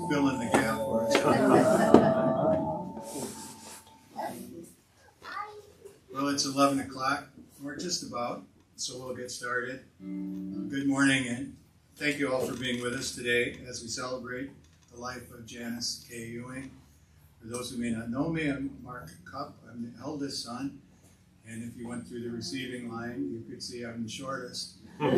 fill in the gap for us. Well, it's 11 o'clock. We're just about, so we'll get started. Good morning, and thank you all for being with us today as we celebrate the life of Janice K. Ewing. For those who may not know me, I'm Mark Cupp. I'm the eldest son, and if you went through the receiving line, you could see I'm the shortest.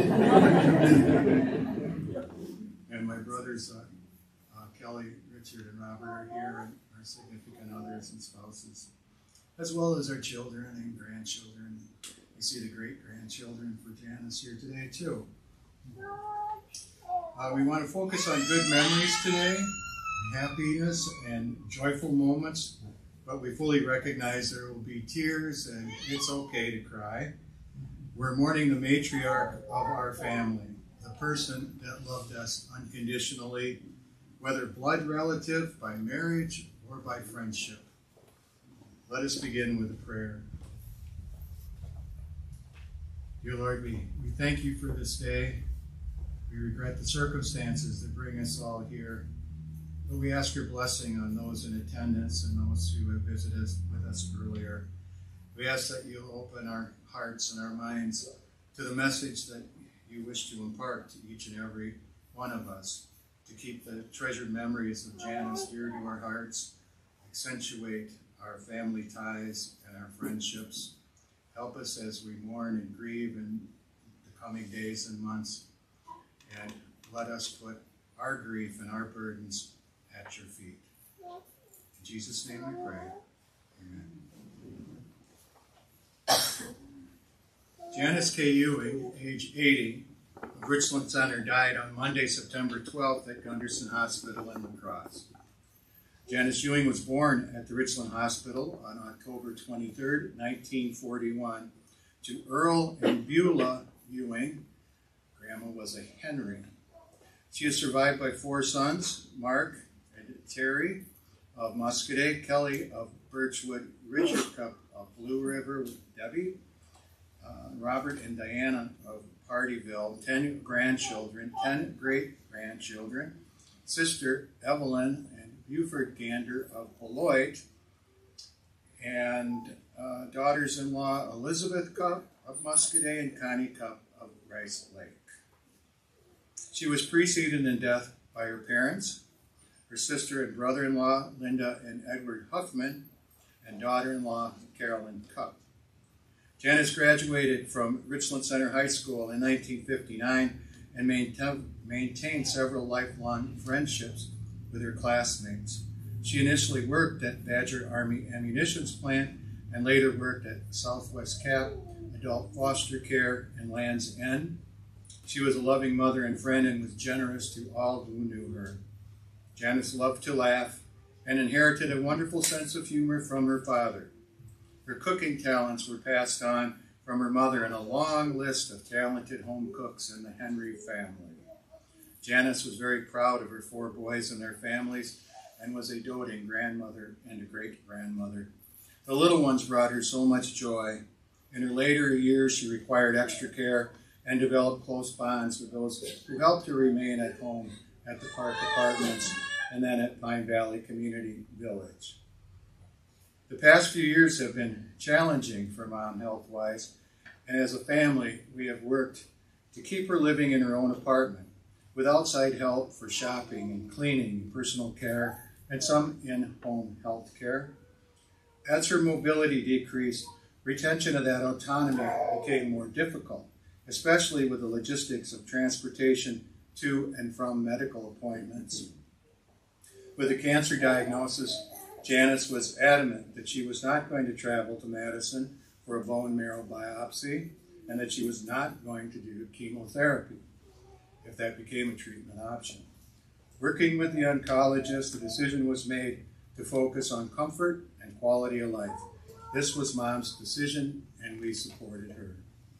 And my brothers, Kelly, Richard, and Robert are here, and our significant others and spouses, as well as our children and grandchildren. You see the great-grandchildren for Janice here today, too. We want to focus on good memories today, happiness and joyful moments, but we fully recognize there will be tears, and it's okay to cry. We're mourning the matriarch of our family, the person that loved us unconditionally, whether blood relative, by marriage, or by friendship. Let us begin with a prayer. Dear Lord, we thank you for this day. We regret the circumstances that bring us all here, but we ask your blessing on those in attendance and those who have visited with us earlier. We ask that you'll open our hearts and our minds to the message that you wish to impart to each and every one of us, to keep the treasured memories of Janice dear to our hearts, accentuate our family ties and our friendships. Help us as we mourn and grieve in the coming days and months, and let us put our grief and our burdens at your feet. In Jesus' name we pray. Amen. Janice K. Ewing, age 80, of Richland Center, died on Monday, September 12th at Gunderson Hospital in La Crosse. Janice Ewing was born at the Richland Hospital on October 23rd, 1941, to Earl and Beulah Ewing. Grandma was a Henry. She is survived by 4 sons, Mark and Terry of Muscadet, Kelly of Birchwood, Richard Cupp of Blue River with Debbie, Robert and Diana of Partyville, 10 grandchildren, 10 great-grandchildren, sister Evelyn and Buford Gander of Beloit, and daughters-in-law Elizabeth Cupp of Muscadet and Connie Cupp of Rice Lake. She was preceded in death by her parents, her sister and brother-in-law Linda and Edward Huffman, and daughter-in-law Carolyn Cupp. Janice graduated from Richland Center High School in 1959 and maintained several lifelong friendships with her classmates. She initially worked at Badger Army Ammunitions Plant and later worked at Southwest Cap, Adult Foster Care, and Land's End. She was a loving mother and friend and was generous to all who knew her. Janice loved to laugh and inherited a wonderful sense of humor from her father. Her cooking talents were passed on from her mother in a long list of talented home cooks in the Henry family. Janice was very proud of her 4 boys and their families and was a doting grandmother and a great-grandmother. The little ones brought her so much joy. In her later years, she required extra care and developed close bonds with those who helped her remain at home at the Park Apartments and then at Pine Valley Community Village. The past few years have been challenging for Mom health-wise, and as a family, we have worked to keep her living in her own apartment with outside help for shopping and cleaning and personal care and some in-home health care. As her mobility decreased, retention of that autonomy became more difficult, especially with the logistics of transportation to and from medical appointments. With a cancer diagnosis, Janice was adamant that she was not going to travel to Madison for a bone marrow biopsy and that she was not going to do chemotherapy if that became a treatment option. Working with the oncologist, the decision was made to focus on comfort and quality of life. This was Mom's decision, and we supported her.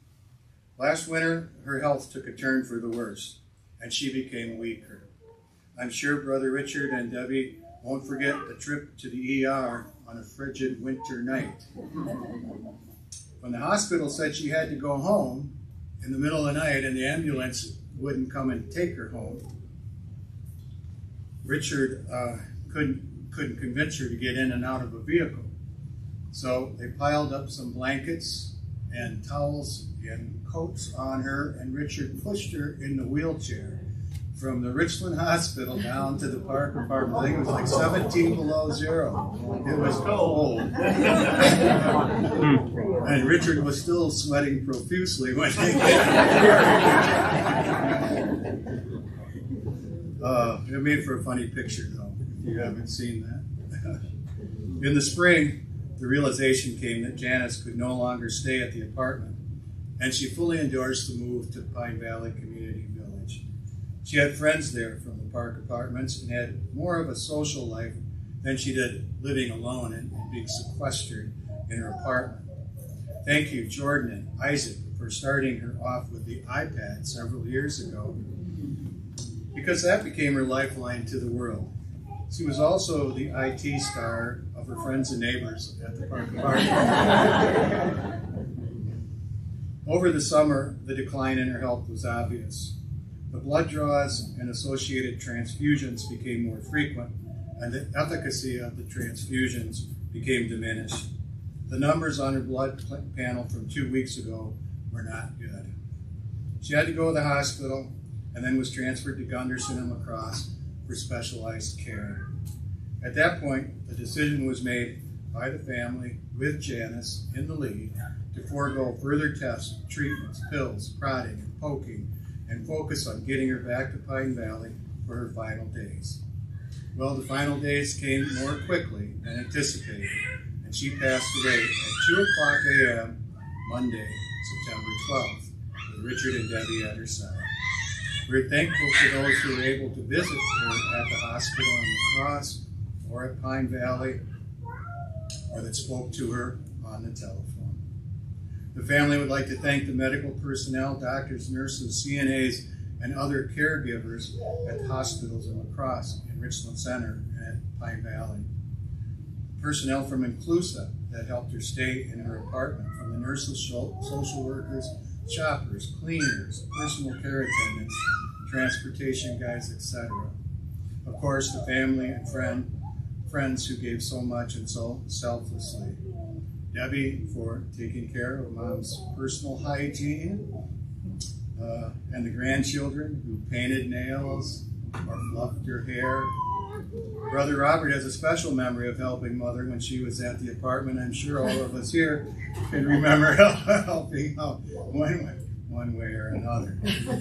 Last winter, her health took a turn for the worse, and she became weaker. I'm sure Brother Richard and Debbie won't forget the trip to the ER on a frigid winter night. When the hospital said she had to go home in the middle of the night and the ambulance wouldn't come and take her home, Richard couldn't convince her to get in and out of a vehicle. So they piled up some blankets and towels and coats on her, and Richard pushed her in the wheelchair from the Richland Hospital down to the park apartment. I think it was like 17 below zero. It was cold. And Richard was still sweating profusely when they it made for a funny picture, though, if you haven't seen that. In the spring, the realization came that Janice could no longer stay at the apartment, and she fully endorsed the move to Pine Valley Community Village. She had friends there from the park apartments and had more of a social life than she did living alone and being sequestered in her apartment. Thank you, Jordan and Isaac, for starting her off with the iPad several years ago, because that became her lifeline to the world. She was also the IT star of her friends and neighbors at the park apartment. Over the summer, the decline in her health was obvious. The blood draws and associated transfusions became more frequent, and the efficacy of the transfusions became diminished. The numbers on her blood panel from 2 weeks ago were not good. She had to go to the hospital and then was transferred to Gunderson and La Crosse for specialized care. At that point, the decision was made by the family, with Janice in the lead, to forego further tests, treatments, pills, prodding, and poking, and focus on getting her back to Pine Valley for her final days. Well, the final days came more quickly than anticipated, and she passed away at 2 o'clock a.m. Monday, September 12th, with Richard and Debbie at her side. We're thankful for those who were able to visit her at the hospital in La Crosse or at Pine Valley, or that spoke to her on the telephone. The family would like to thank the medical personnel, doctors, nurses, CNAs, and other caregivers at the hospitals in La Crosse, in Richland Center, and at Pine Valley. Personnel from Inclusa that helped her stay in her apartment, from the nurses, social workers, shoppers, cleaners, personal care attendants, transportation guides, etc. Of course, the family and friends who gave so much and so selflessly. Debbie for taking care of Mom's personal hygiene, and the grandchildren who painted nails or fluffed her hair. Brother Robert has a special memory of helping Mother when she was at the apartment. I'm sure all of us here can remember helping out one way or another.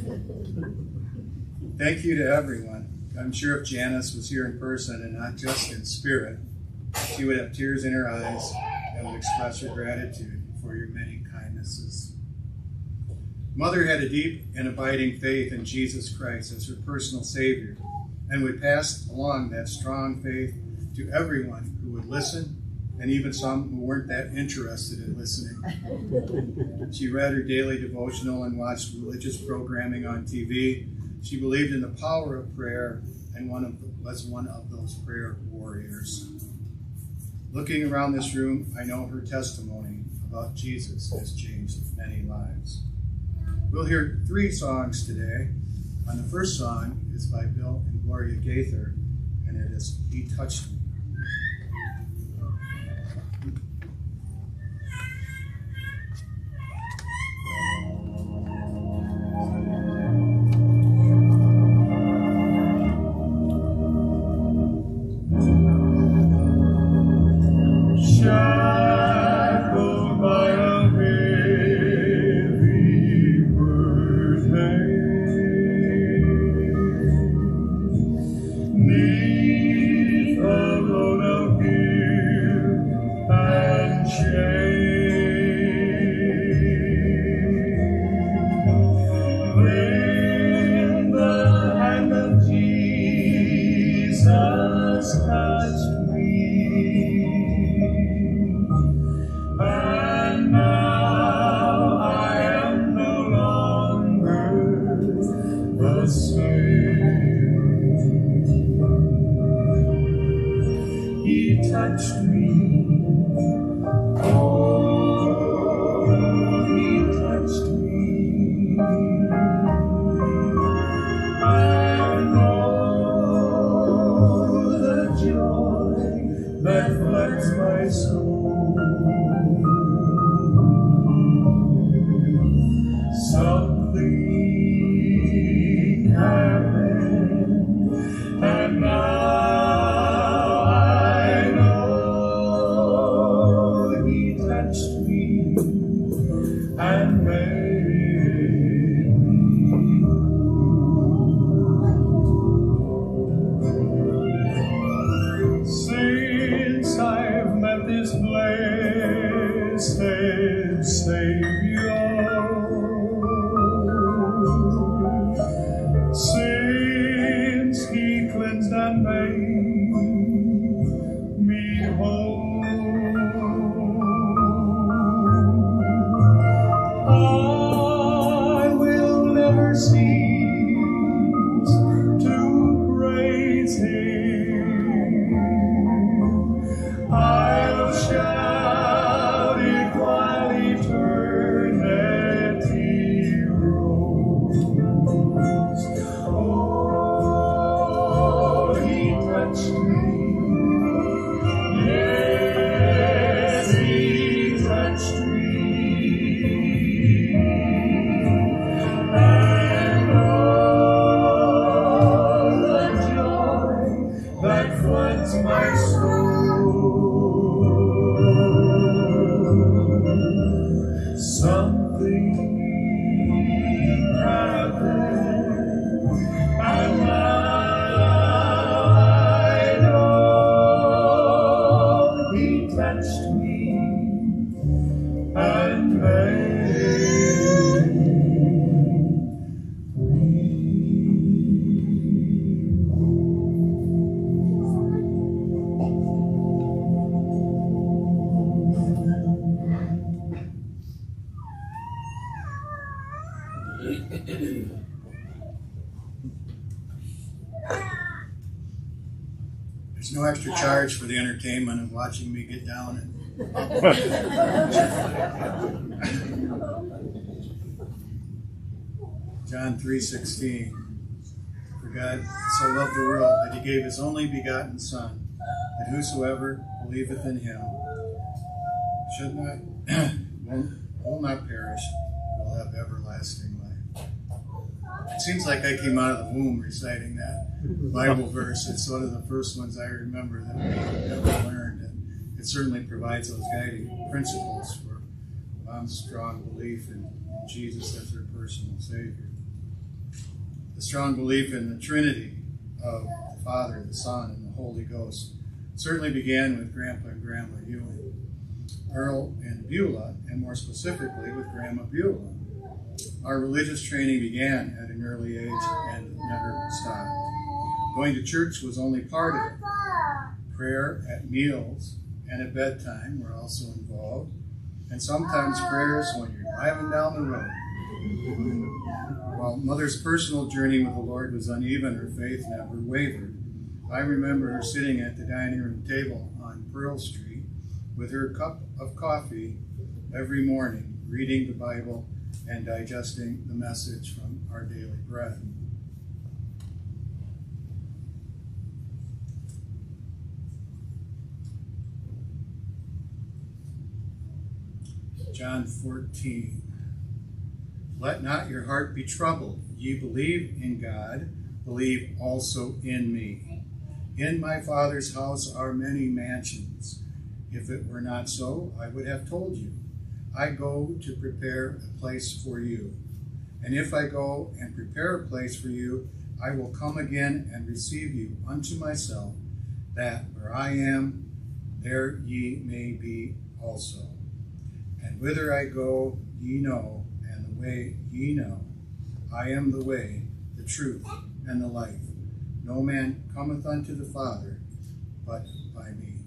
Thank you to everyone. I'm sure if Janice was here in person and not just in spirit, she would have tears in her eyes and would express her gratitude for your many kindnesses. Mother had a deep and abiding faith in Jesus Christ as her personal Savior, and would pass along that strong faith to everyone who would listen, and even some who weren't that interested in listening. She read her daily devotional and watched religious programming on TV. She believed in the power of prayer and was one of those prayer warriors. Looking around this room, I know her testimony about Jesus has changed many lives. We'll hear 3 songs today. And the first song is by Bill and Gloria Gaither, and it is He Touched Me. that floods my soul. Something happened, and now I know he touched me and made me whole. Since I've met this blessed Savior, since he cleansed and made me whole, I will never cease to praise him. I'll shout it while eternity rolls. Oh, he touched me. Yes, he touched me. And oh, the joy that floods my soul. Something happened, and now I know he touched me and made me There's no extra charge for the entertainment of watching me get down and John 3:16. For God so loved the world that he gave his only begotten Son, that whosoever believeth in him should not will not perish, will have everlasting life. It seems like I came out of the womb reciting that Bible verse. It's one of the first ones I remember that we learned, and it certainly provides those guiding principles for mom's strong belief in Jesus as her personal Savior. The strong belief in the Trinity of the Father, the Son, and the Holy Ghost certainly began with Grandpa and Grandma Ewing, Earl and Beulah, and more specifically with Grandma Beulah. Our religious training began at an early age and never stopped. Going to church was only part of it. Prayer at meals and at bedtime were also involved, and sometimes prayers when you're driving down the road. While Mother's personal journey with the Lord was uneven, her faith never wavered. I remember her sitting at the dining room table on Pearl Street with her cup of coffee every morning, reading the Bible and digesting the message from our daily bread. John 14. Let not your heart be troubled. Ye believe in God, believe also in me. In my Father's house are many mansions. If it were not so, I would have told you. I go to prepare a place for you. And if I go and prepare a place for you, I will come again and receive you unto myself, that where I am, there ye may be also. And whither I go, ye know, and the way ye know. I am the way, the truth, and the life. No man cometh unto the Father, but by me.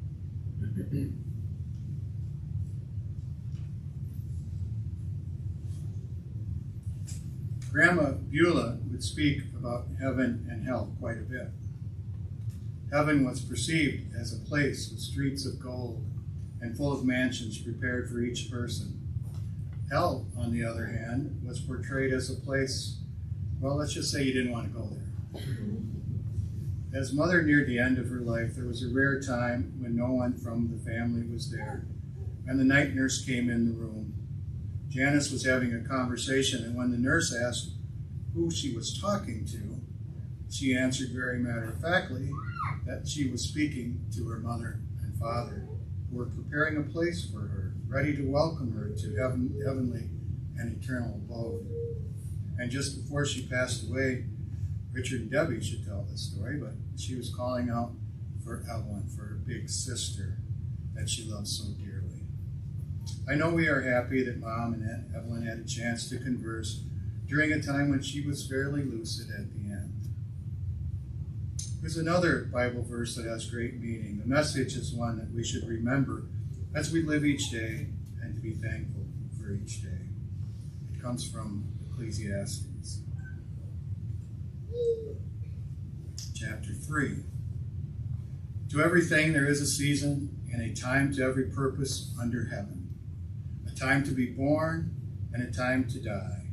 Grandma Beulah would speak about heaven and hell quite a bit. Heaven was perceived as a place with streets of gold and full of mansions prepared for each person. Hell, on the other hand, was portrayed as a place, well, let's just say you didn't want to go there. As Mother neared the end of her life, there was a rare time when no one from the family was there, and the night nurse came in the room. Janice was having a conversation, and when the nurse asked who she was talking to, she answered very matter-of-factly that she was speaking to her mother and father, who were preparing a place for her, ready to welcome her to heavenly and eternal abode. And just before she passed away, Richard and Debbie should tell this story, but she was calling out for Ewing, for her big sister that she loved so dearly. I know we are happy that Mom and Aunt Evelyn had a chance to converse during a time when she was fairly lucid at the end. There's another Bible verse that has great meaning. The message is one that we should remember as we live each day and to be thankful for each day. It comes from Ecclesiastes. Chapter 3. To everything there is a season and a time to every purpose under heaven, a time to be born and a time to die,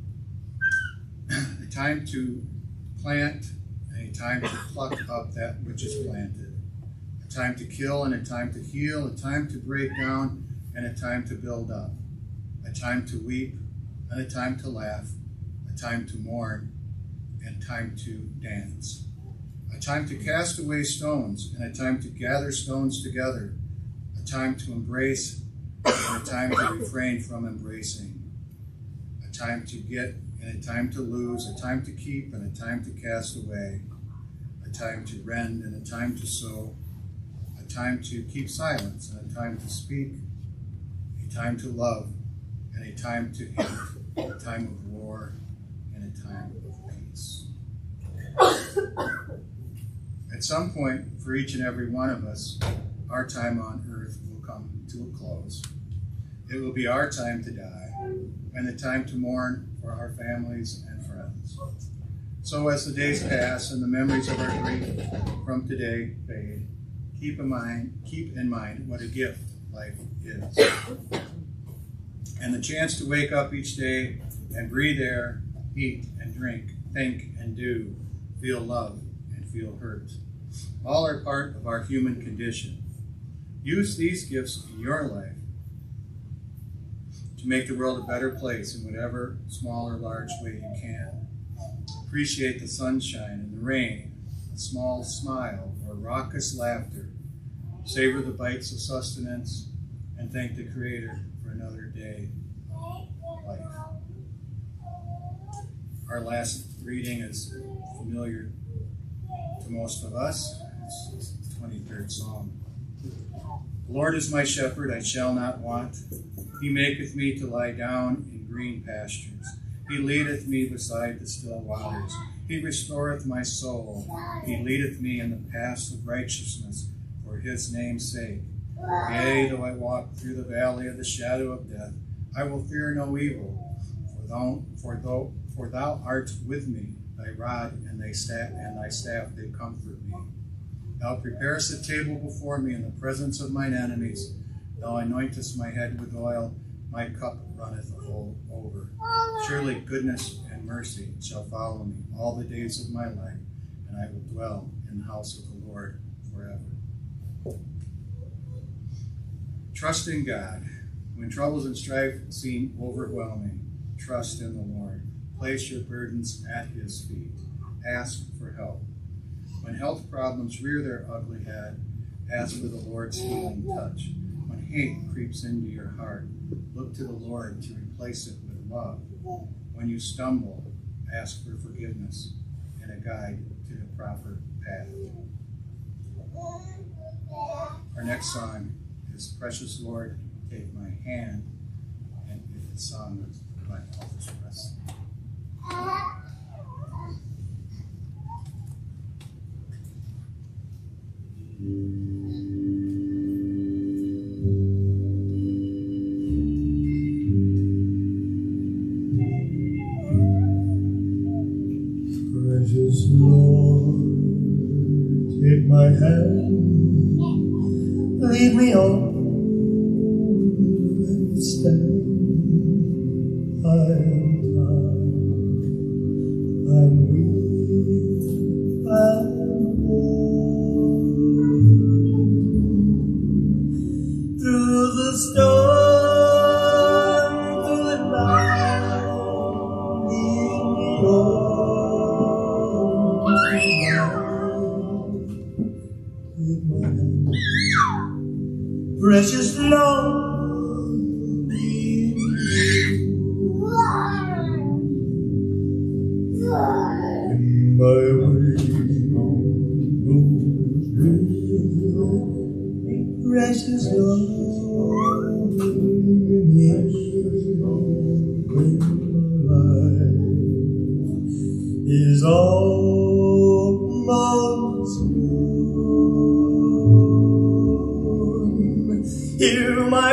a time to plant and a time to pluck up that which is planted, a time to kill and a time to heal, a time to break down and a time to build up, a time to weep and a time to laugh, a time to mourn and a time to dance, a time to cast away stones and a time to gather stones together, a time to embrace and a time to refrain from embracing, a time to get and a time to lose, a time to keep and a time to cast away, a time to rend and a time to sow, a time to keep silence and a time to speak, a time to love and a time to hate, a time of war and a time of peace. At some point, for each and every one of us, our time on earth will come to a close. It will be our time to die and the time to mourn for our families and friends. So as the days pass and the memories of our grief from today fade, keep in mind what a gift life is. And the chance to wake up each day and breathe air, eat and drink, think and do, feel love and feel hurt. All are part of our human condition. Use these gifts in your life to make the world a better place in whatever small or large way you can. Appreciate the sunshine and the rain, a small smile or raucous laughter. Savor the bites of sustenance and thank the Creator for another day of life. Our last reading is familiar to most of us. It's the 23rd Psalm. The Lord is my shepherd, I shall not want. He maketh me to lie down in green pastures. He leadeth me beside the still waters. He restoreth my soul. He leadeth me in the paths of righteousness for his name's sake. Yea, though I walk through the valley of the shadow of death, I will fear no evil, for thou art with me. Thy rod and thy staff, they comfort me. Thou preparest a table before me in the presence of mine enemies. Thou anointest my head with oil, my cup runneth over. Surely goodness and mercy shall follow me all the days of my life, and I will dwell in the house of the Lord forever. Trust in God. When troubles and strife seem overwhelming, trust in the Lord. Place your burdens at his feet. Ask for help. When health problems rear their ugly head, ask for the Lord's healing touch. When hate creeps into your heart, look to the Lord to replace it with love. When you stumble, ask for forgiveness and a guide to the proper path. Our next song is Precious Lord, Take My Hand, and it is sung by Elvis Presley. Precious Lord, take my hand, lead me on and stand. I am tired, I'm weak, I'm precious Lord. My way precious Lord, yes, when my life is almost gone. Hear my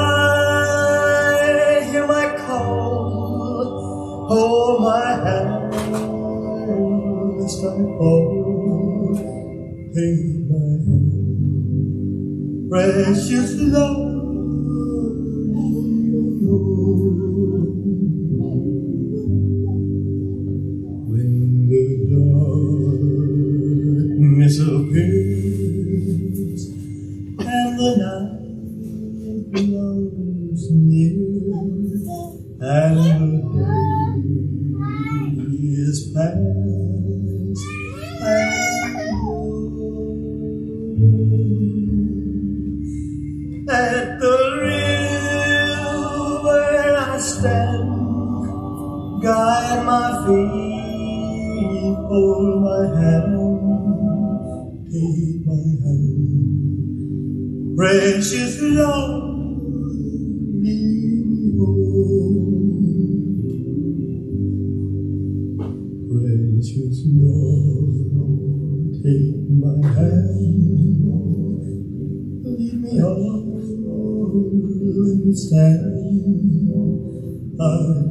cry, hear my call, hold my hand, lest I fall, take my hand. Precious Lord, when the darkness appears and the night grows near and the day is past at the river I stand, guide my feet, hold my hand, take my hand. Precious Lord, lead me home. Precious Lord, take my hand, lead me on. Stand, I'm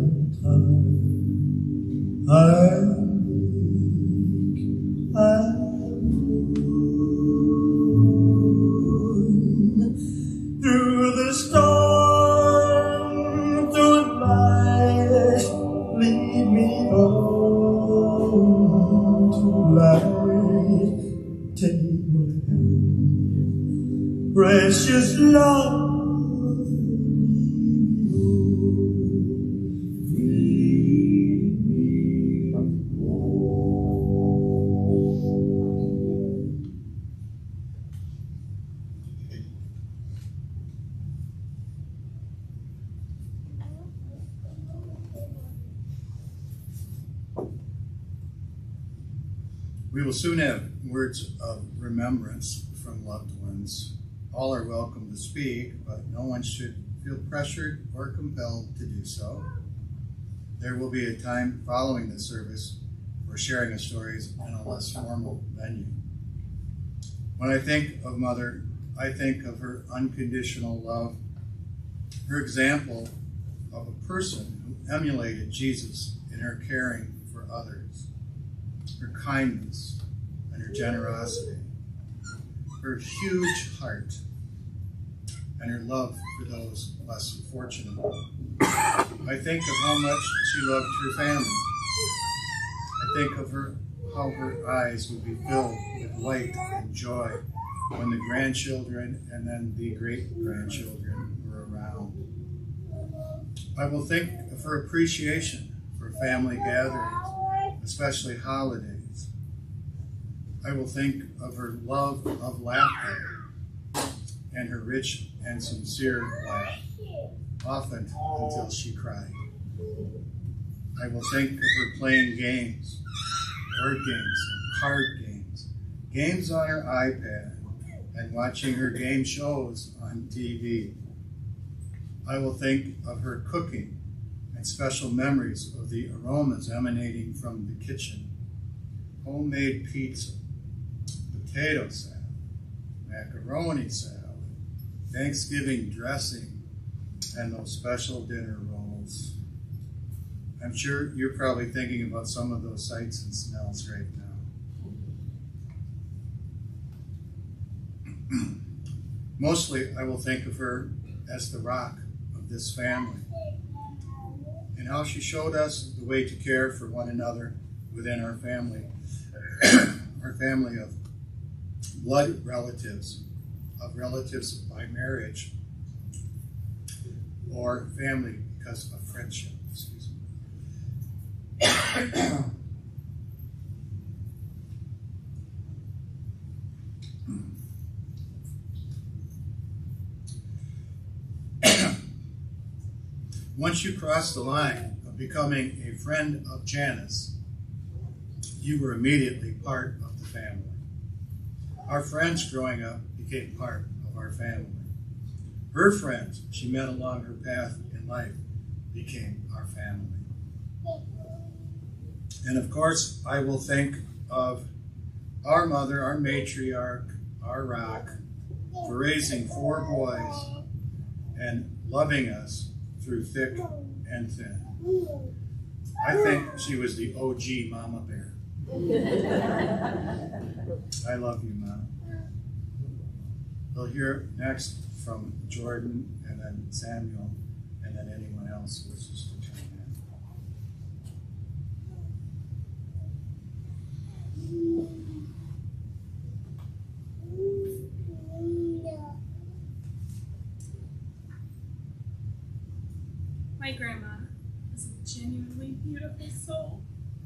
through the storm, through the night, lead me on to light, take my hand, precious Lord. We will soon have words of remembrance from loved ones. All are welcome to speak, but no one should feel pressured or compelled to do so. There will be a time following the service for sharing of stories in a less formal venue. When I think of Mother, I think of her unconditional love, her example of a person who emulated Jesus in her caring for others, her kindness and her generosity, her huge heart, and her love for those less fortunate. I think of how much she loved her family. I think of how her eyes would be filled with light and joy when the grandchildren and then the great-grandchildren were around. I will think of her appreciation for family gatherings, especially holidays. I will think of her love of laughter and her rich and sincere laugh, often until she cried. I will think of her playing games, board games, and card games, games on her iPad, and watching her game shows on TV. I will think of her cooking and special memories of the aromas emanating from the kitchen, homemade pizza, potato salad, macaroni salad, Thanksgiving dressing, and those special dinner rolls. I'm sure you're probably thinking about some of those sights and smells right now. Mostly, I will think of her as the rock of this family and how she showed us the way to care for one another within our family, our family of blood relatives, of relatives by marriage, or family because of friendship. Excuse me. Once you crossed the line of becoming a friend of Janice, you were immediately part of the family. Our friends growing up became part of our family. Her friends she met along her path in life became our family. And of course, I will think of our mother, our matriarch, our rock, for raising 4 boys and loving us through thick and thin. I think she was the OG Mama Bear. I love you, Mom. We'll hear next from Jordan, and then Samuel, and then anyone else who wishes to chime in. My grandma is a genuinely beautiful soul.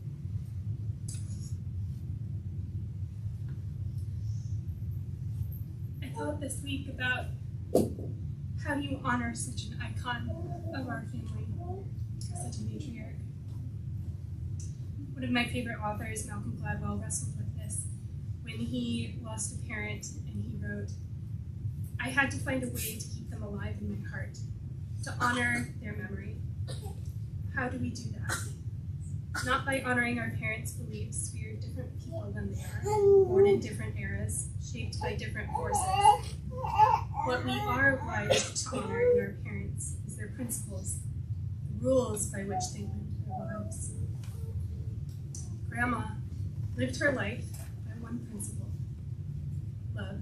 I thought this week about how do you honor such an icon of our family, such a matriarch. One of my favorite authors, Malcolm Gladwell, wrestled with this when he lost a parent, and he wrote, "I had to find a way to keep them alive in my heart, to honor their memory." How do we do that? Not by honoring our parents' beliefs. We are different people than they are, born in different eras, shaped by different forces. What we are obliged to honor in our parents is their principles, the rules by which they lived their lives. Grandma lived her life by one principle: love.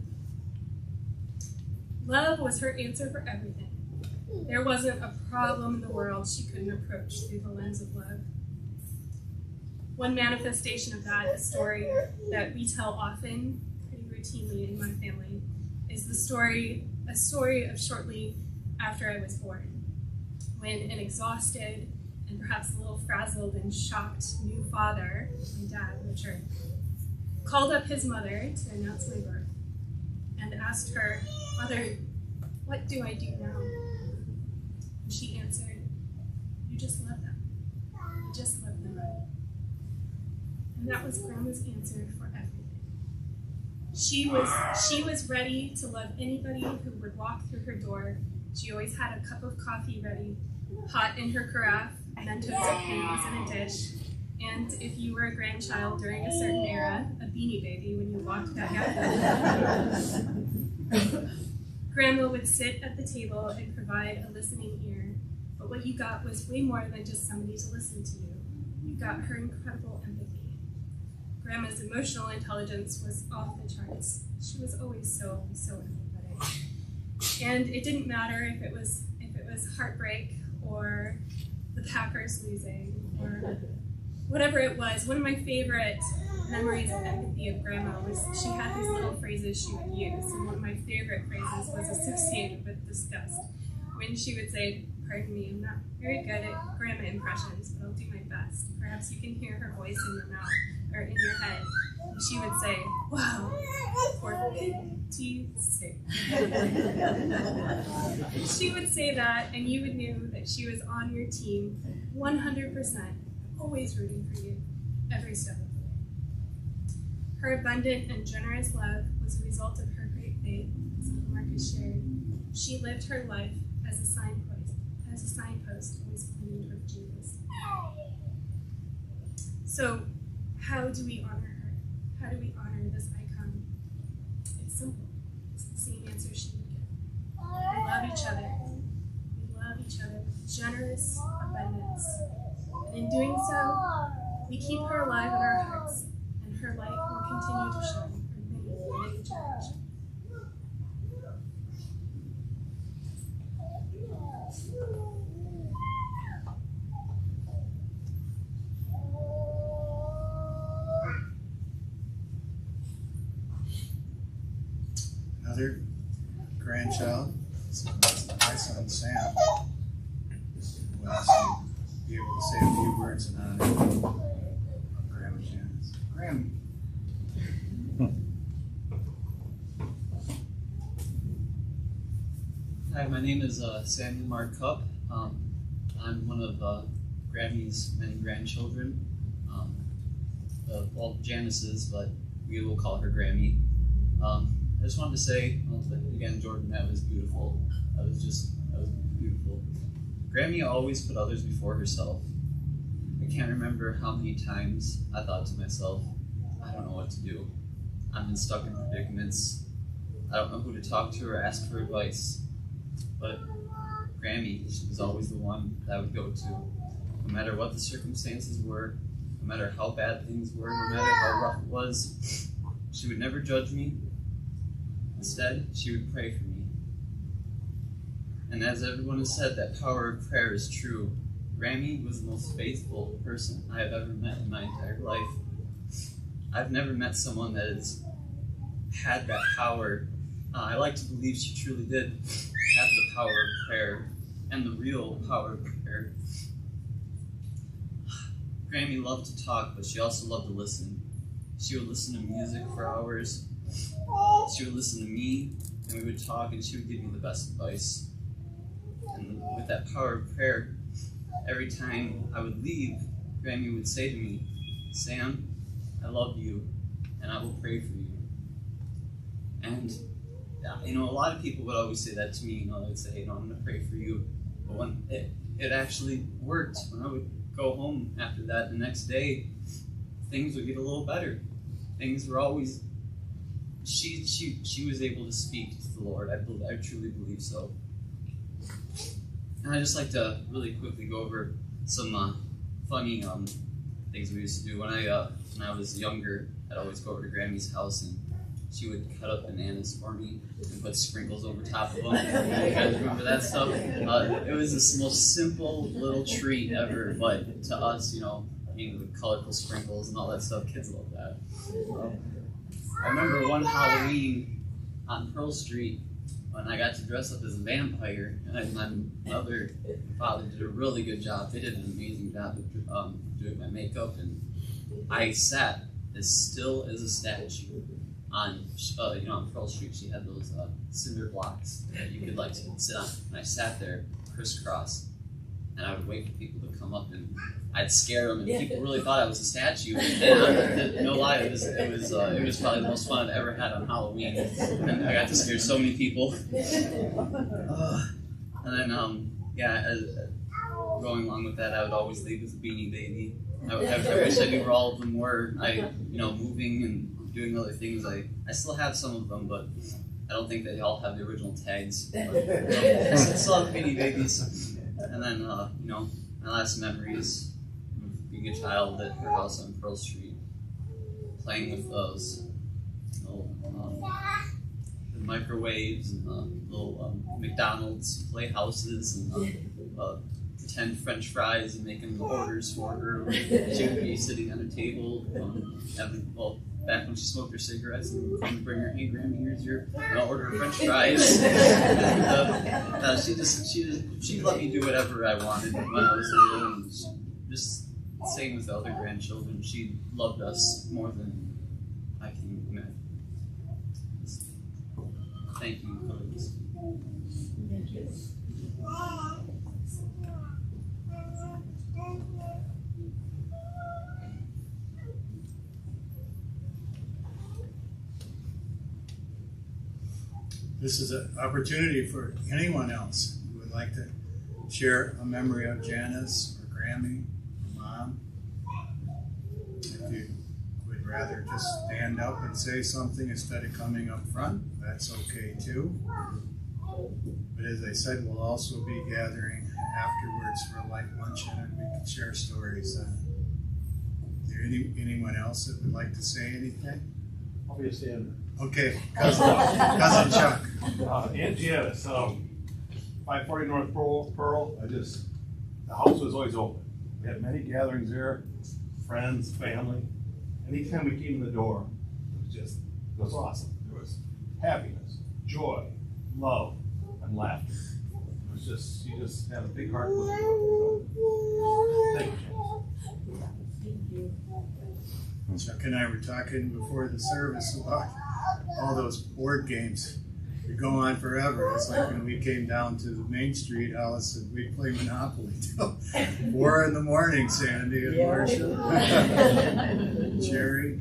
Love was her answer for everything. There wasn't a problem in the world she couldn't approach through the lens of love. One manifestation of that, a story that we tell often, pretty routinely in my family, is a story of shortly after I was born, when an exhausted and perhaps a little frazzled and shocked new father, my dad, Richard, called up his mother to announce my birth and asked her, "Mother, what do I do now?" And she answered, "You just love them. You just love them right." And that was Grandma's answer for everything. She was ready to love anybody who would walk through her door. She always had a cup of coffee ready, hot in her carafe, Mentos and pennies in a dish. And if you were a grandchild during a certain era, a Beanie Baby when you walked back out. Grandma would sit at the table and provide a listening ear, but what you got was way more than just somebody to listen to you. You got her incredible empathy. Grandma's emotional intelligence was off the charts. She was always so empathetic. And it didn't matter if it was heartbreak or the Packers losing or whatever it was. One of my favorite memories of empathy of Grandma was she had these little phrases she would use, and one of my favorite phrases was associated with disgust. When she would say, "Pardon me, I'm not very good at Grandma impressions, but I'll do my best. Perhaps you can hear her voice in your mouth or in your head." And she would say, "Wow, for pity's sake." She would say that, and you would know that she was on your team 100%, always rooting for you every step of the way. Her abundant and generous love was a result of her great faith, as Uncle Marcus shared. She lived her life as a signpost, always pointing toward Jesus. So, how do we honor her? How do we honor this icon? It's simple. It's the same answer she would give. We love each other. We love each other with generous abundance. And in doing so, we keep her alive in our hearts, and her light will continue to shine for many generations. Another grandchild, my son Sam, who asked me to be able to say a few words in honor of Grandma Janice. Graham. Hi, my name is Samuel Mark Cupp. I'm one of Grammy's many grandchildren. Well, Janice is, but we will call her Grammy. I just wanted to say, again, Jordan, that was beautiful. That was beautiful. Grammy always put others before herself. I can't remember how many times I thought to myself, I don't know what to do. I've been stuck in predicaments. I don't know who to talk to or ask for advice. But Grammy, she was always the one that I would go to. No matter what the circumstances were, no matter how bad things were, no matter how rough it was, she would never judge me. Instead, she would pray for me. And as everyone has said, that power of prayer is true. Grammy was the most faithful person I have ever met in my entire life. I've never met someone that has had that power. I like to believe she truly did have the power of prayer, and the real power of prayer. Grammy loved to talk, but she also loved to listen. She would listen to music for hours. She would listen to me, and we would talk, and she would give me the best advice. And with that power of prayer, every time I would leave, Grammy would say to me, Sam, I love you, and I will pray for you. And, a lot of people would always say that to me, they would say, I'm going to pray for you. But when it actually worked, when I would go home after that the next day, things would get a little better. Things were always, she was able to speak to the Lord. I truly believe so. And I'd just like to really quickly go over some funny things we used to do. When I was younger, I'd always go over to Grammy's house, and she would cut up bananas for me and put sprinkles over top of them. You guys remember that stuff? It was the most simple little treat ever, but to us, the colorful sprinkles and all that stuff, kids love that. I remember one Halloween on Pearl Street when I got to dress up as a vampire, and my mother and father did a really good job. They did an amazing job of doing my makeup, and I sat as still as a statue on Pearl Street. She had those cinder blocks that you could sit on, and I sat there crisscross, and I would wait for people to come up, and I'd scare them, and people really thought I was a statue. And no lie, it was probably the most fun I've ever had on Halloween, and I got to scare so many people. And then going along with that, I would always leave with a Beanie Baby. I wish I knew where all of them were. Moving and doing other things. I still have some of them, but I don't think they all have the original tags. But, I still have Beanie Babies. And then, my last memories of being a child at her house on Pearl Street, playing with those little the microwaves and little McDonald's playhouses and pretend French fries and making orders for her. She would be sitting at a table, back when she smoked her cigarettes, and come bring her, hey, Grammy, here's your order of French fries. She let me do whatever I wanted when I was little, and just same with the other grandchildren. She loved us more than I can imagine. Thank you for listening. Thank you. This is an opportunity for anyone else who would like to share a memory of Janice or Grammy or Mom. If you would rather just stand up and say something instead of coming up front, that's okay too. But as I said, we'll also be gathering afterwards for a light luncheon, and we can share stories. Is there anyone else that would like to say anything? I'll be a standard. Okay, cousin Chuck. Aunt Janice, 540 North Pearl. The house was always open. We had many gatherings there, friends, family. Anytime we came in the door, it was awesome. There was happiness, joy, love, and laughter. She just had a big heart for people. So, thank you, Janice. Chuck and I were talking before the service about all those board games could go on forever. It's like when we came down to the Main Street house and we'd play Monopoly till 4 in the morning, Sandy and Marcia. Jerry.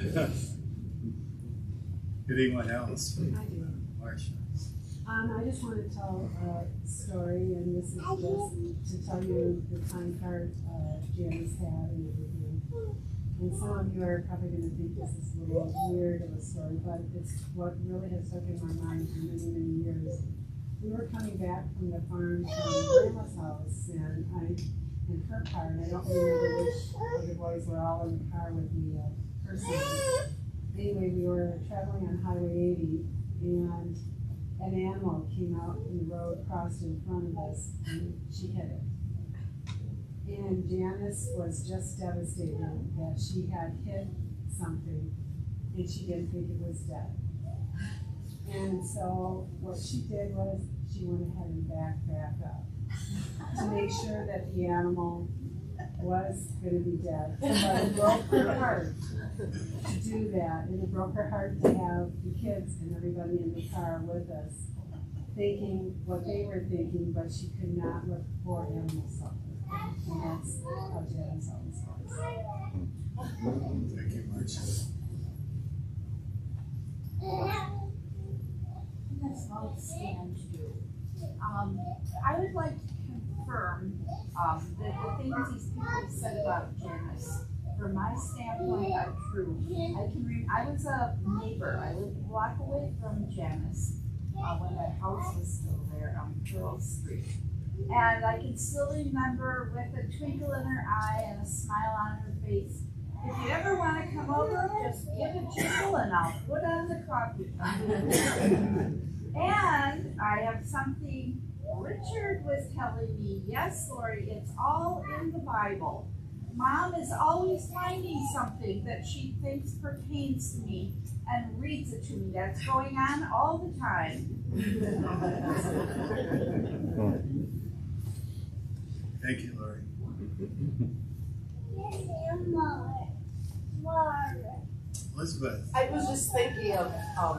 Anyone else? I do. Marcia. I just want to tell a story, and this is just to tell you the time card Janice had and everything. And some of you are probably going to think this is a little weird of a story, but it's what really has stuck in my mind for many, many years. We were coming back from the farm from Grandma's house, and in her car, and I don't remember which of the boys were all in the car with me personally. Anyway, we were traveling on Highway 80, and an animal came out in the road, crossed in front of us, and she hit it. And Janice was just devastated that she had hit something, and she didn't think it was dead. And so what she did was she went ahead and backed back up to make sure that the animal was going to be dead. But it broke her heart to do that, and it broke her heart to have the kids and everybody in the car with us thinking what they were thinking, but she could not let the poor animal suffer. And that's how Janice always was. Thank you, Marcia. That's all stand to. I would like to confirm that the things these people have said about Janice, from my standpoint, are true. I was a neighbor. I lived a block away from Janice when that house was still there on Pearl Street. And I can still remember with a twinkle in her eye and a smile on her face, if you ever want to come over, just give a jingle and I'll put on the coffee. And I have something Richard was telling me. Yes, Lori, it's all in the Bible. Mom is always finding something that she thinks pertains to me and reads it to me. That's going on all the time. Thank you, Lori. Elizabeth. I was just thinking of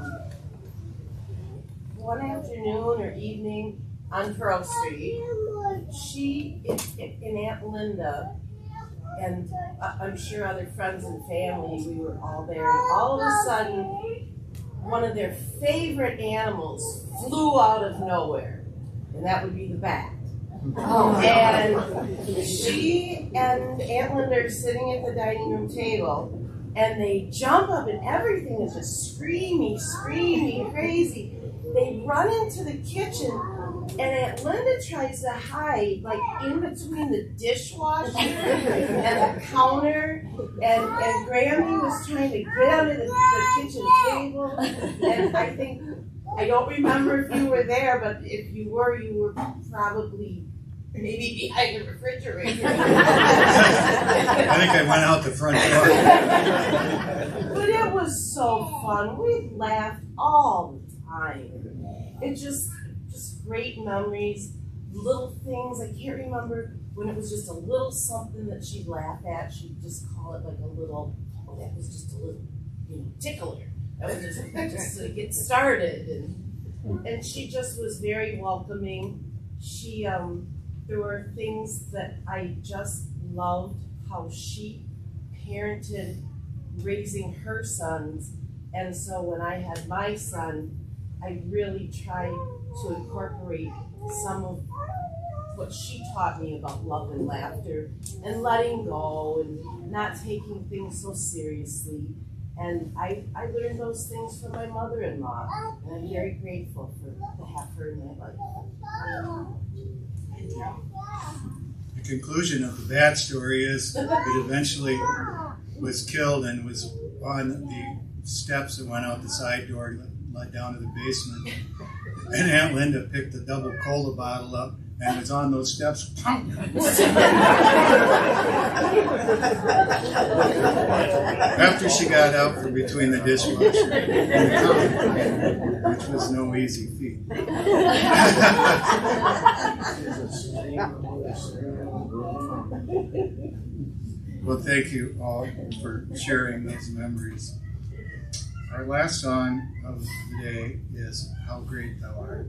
one afternoon or evening on Pearl Street. She and Aunt Linda, and I'm sure other friends and family, we were all there, and all of a sudden, one of their favorite animals flew out of nowhere, and that would be the bat. And she and Aunt Linda are sitting at the dining room table, and they jump up, and everything is just screaming, crazy. They run into the kitchen, and Aunt Linda tries to hide, like in between the dishwasher and the counter, and Grammy was trying to get under the kitchen table, and I don't remember if you were there, but if you were probably maybe behind the refrigerator. I think I went out the front door. But it was so fun. We laughed all the time. It's just great memories, little things. I can't remember when it was just a little something that she'd laugh at. She'd just call it like a little, oh, that was just a little, tickler. That was just to get started. And she just was very welcoming. She, there were things that I just loved, how she parented raising her sons. And so when I had my son, I really tried to incorporate some of what she taught me about love and laughter and letting go and not taking things so seriously. And I learned those things from my mother-in-law, and I'm very grateful to have her in my life. The conclusion of the bat story is it eventually was killed and was on the steps that went out the side door, led down to the basement. And Aunt Linda picked the double cola bottle up and was on those steps. After she got out from between the dishwasher and the counter, which was no easy feat. Well, thank you all for sharing those memories. Our last song of the day is How Great Thou Art.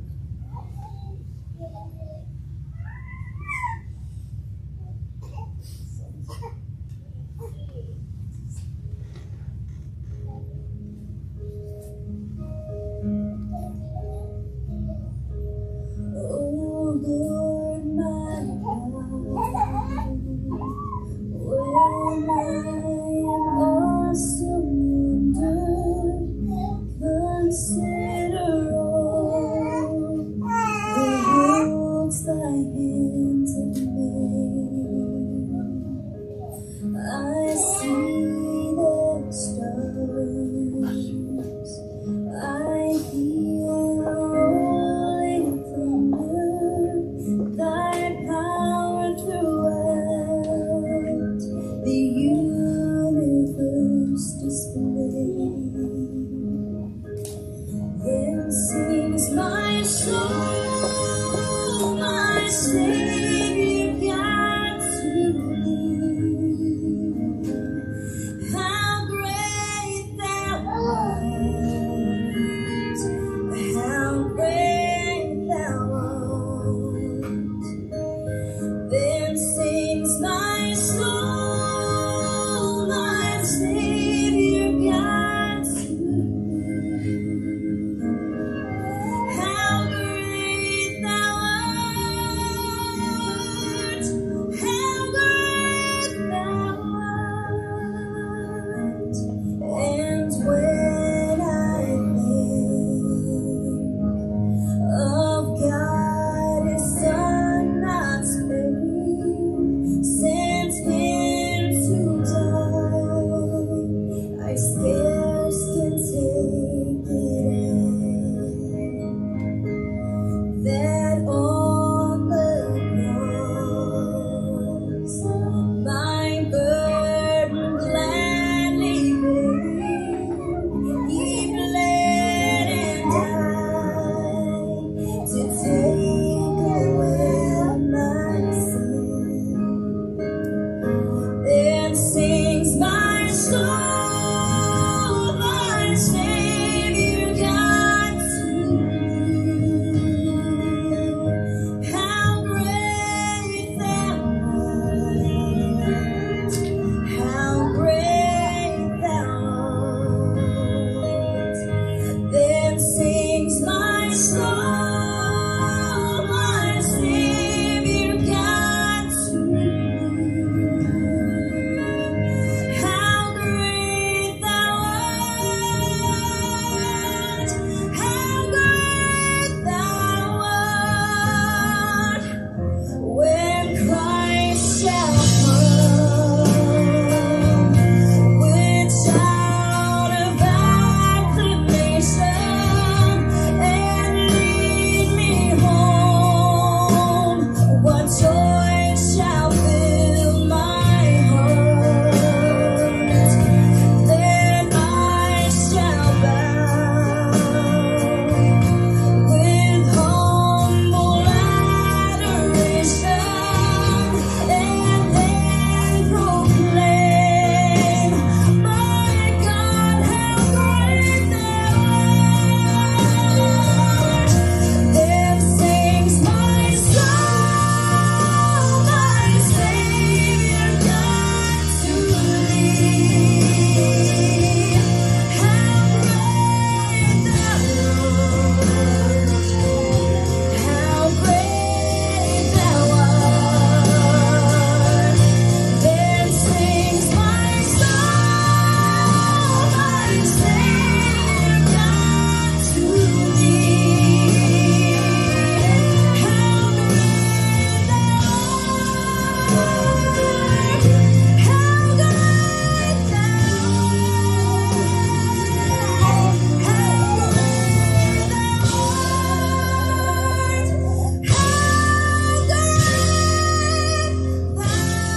Oh Lord, my God, when I am awesome wonder, consider all the worlds thy hands have made. I see the stars, I hear rolling thunder, thy power throughout the universe displayed. Then sings my soul, my Savior God to thee. How great thou art, how great thou art. Then sings my soul, my Savior God to thee. How great thou art, how great thou art. And when I think of God, His Son not sparing, sent Him to die, I scarce can take it in, that on the cross my burden gladly bearing, He bled and died to take away my sin. Then sings my soul, my Savior God to thee. How great thou art, how great thou art. Then sings my soul, my Savior God to thee. How great thou art, how great thou art. When Christ shall come with shout of acclamation and lead me home, what joy shall fill my heart. Then I shall bow with humble adoration and then proclaim, my God, how great thou art. Then sings my soul, my Savior God to thee. How great thou art, how great thou art. Then sings my soul, my Savior God to thee. How great thou art, how great thou art, how great thou art, how great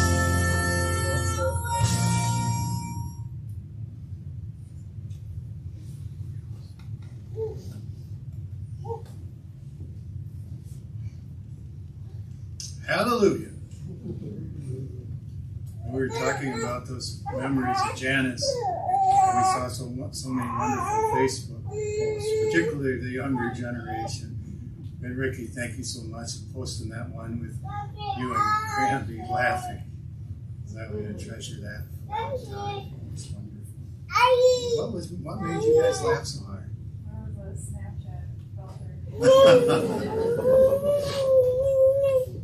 Hallelujah. We were talking about those memories of Janice. we saw so many wonderful Facebook posts, particularly the younger generation. And Ricky, thank you so much for posting that one with you and Granby laughing. I'm going to treasure that for a long time. It's wonderful. What made you guys laugh so hard? That was a Snapchat filter.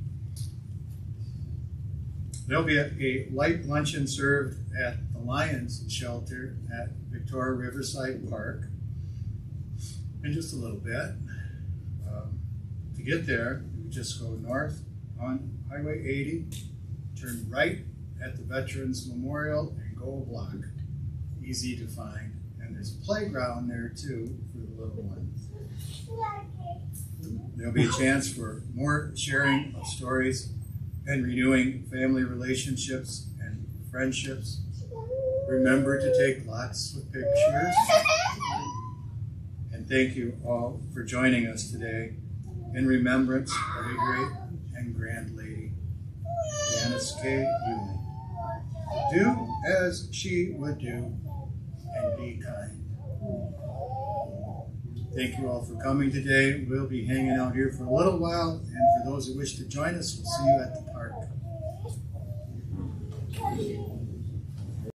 There'll be a light luncheon served at the Lions Shelter at Victoria Riverside Park in just a little bit. To get there, you just go north on Highway 80, turn right at the Veterans Memorial, and go a block. Easy to find. And there's a playground there too for the little ones. There'll be a chance for more sharing of stories and renewing family relationships and friendships. Remember to take lots of pictures. And thank you all for joining us today in remembrance of a great and grand lady, Janice K. Ewing. Do as she would do and be kind. Thank you all for coming today. We'll be hanging out here for a little while, and for those who wish to join us, we'll see you at the